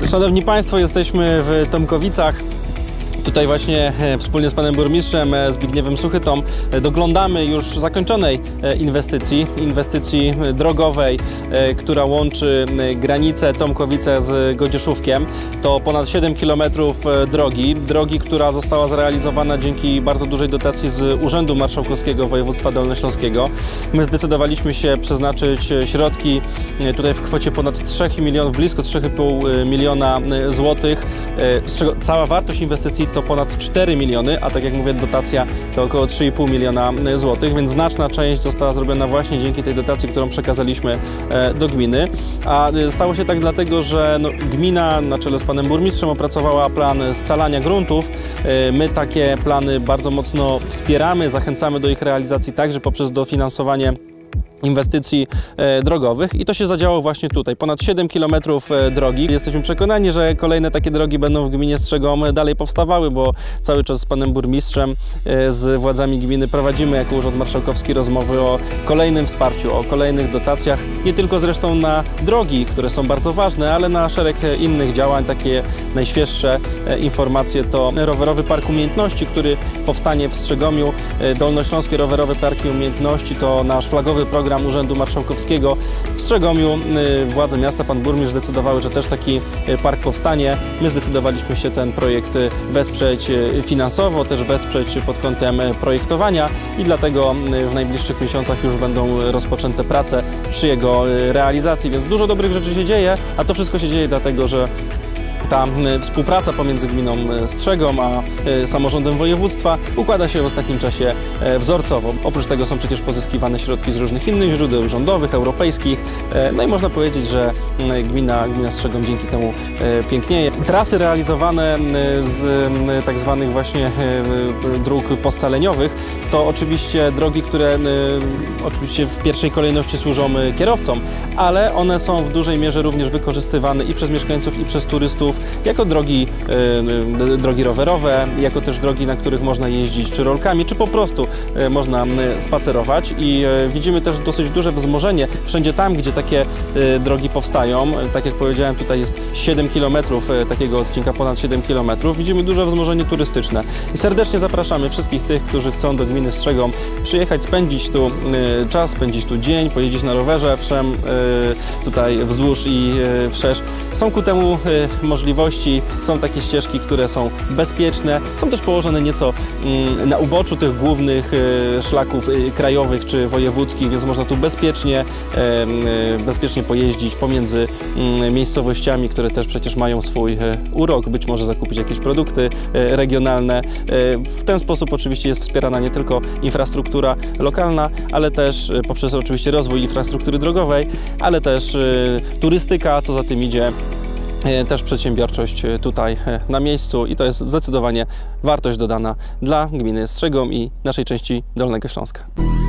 Szanowni Państwo, jesteśmy w Tomkowicach. Tutaj właśnie wspólnie z panem burmistrzem Zbigniewem Suchytą doglądamy już zakończonej inwestycji drogowej, która łączy granicę Tomkowice z Godzieszówkiem. To ponad 7 km drogi, która została zrealizowana dzięki bardzo dużej dotacji z Urzędu Marszałkowskiego Województwa Dolnośląskiego. My zdecydowaliśmy się przeznaczyć środki tutaj w kwocie ponad 3 milionów, blisko 3,5 miliona złotych, z czego cała wartość inwestycji to ponad 4 miliony, a tak jak mówię, dotacja to około 3,5 miliona złotych, więc znaczna część została zrobiona właśnie dzięki tej dotacji, którą przekazaliśmy do gminy. A stało się tak dlatego, że gmina na czele z panem burmistrzem opracowała plan scalania gruntów. My takie plany bardzo mocno wspieramy, zachęcamy do ich realizacji także poprzez dofinansowanie inwestycji drogowych i to się zadziało właśnie tutaj. Ponad 7 km drogi. Jesteśmy przekonani, że kolejne takie drogi będą w gminie Strzegom dalej powstawały, bo cały czas z panem burmistrzem, z władzami gminy prowadzimy jako Urząd Marszałkowski rozmowy o kolejnym wsparciu, o kolejnych dotacjach, nie tylko zresztą na drogi, które są bardzo ważne, ale na szereg innych działań. Takie najświeższe informacje to Rowerowy Park Umiejętności, który powstanie w Strzegomiu. Dolnośląskie Rowerowe Parki Umiejętności to nasz flagowy program Urzędu Marszałkowskiego. W Strzegomiu władze miasta, pan burmistrz zdecydowały, że też taki park powstanie. My zdecydowaliśmy się ten projekt wesprzeć finansowo, też wesprzeć pod kątem projektowania i dlatego w najbliższych miesiącach już będą rozpoczęte prace przy jego realizacji, więc dużo dobrych rzeczy się dzieje, a to wszystko się dzieje dlatego, że ta współpraca pomiędzy gminą Strzegom a samorządem województwa układa się w ostatnim czasie wzorcowo. Oprócz tego są przecież pozyskiwane środki z różnych innych źródeł rządowych, europejskich. No i można powiedzieć, że gmina Strzegom dzięki temu pięknieje. Trasy realizowane z tak zwanych właśnie dróg poscaleniowych to oczywiście drogi, które oczywiście w pierwszej kolejności służą kierowcom, ale one są w dużej mierze również wykorzystywane i przez mieszkańców, i przez turystów jako drogi rowerowe, jako też drogi, na których można jeździć czy rolkami, czy po prostu można spacerować i widzimy też dosyć duże wzmożenie wszędzie tam, gdzie takie drogi powstają. Tak jak powiedziałem, tutaj jest 7 km takiego odcinka, ponad 7 km. Widzimy duże wzmożenie turystyczne i serdecznie zapraszamy wszystkich tych, którzy chcą do gminy Strzegom przyjechać, spędzić tu czas, spędzić tu dzień, pojeździć na rowerze wszem tutaj wzdłuż i wszerz. Są ku temu możliwości, są takie ścieżki, które są bezpieczne, są też położone nieco na uboczu tych głównych szlaków krajowych czy wojewódzkich, więc można tu bezpiecznie pojeździć pomiędzy miejscowościami, które też przecież mają swój urok, być może zakupić jakieś produkty regionalne. W ten sposób oczywiście jest wspierana nie tylko infrastruktura lokalna, ale też poprzez oczywiście rozwój infrastruktury drogowej, ale też turystyka, co za tym idzie, też przedsiębiorczość tutaj na miejscu i to jest zdecydowanie wartość dodana dla gminy Strzegom i naszej części Dolnego Śląska.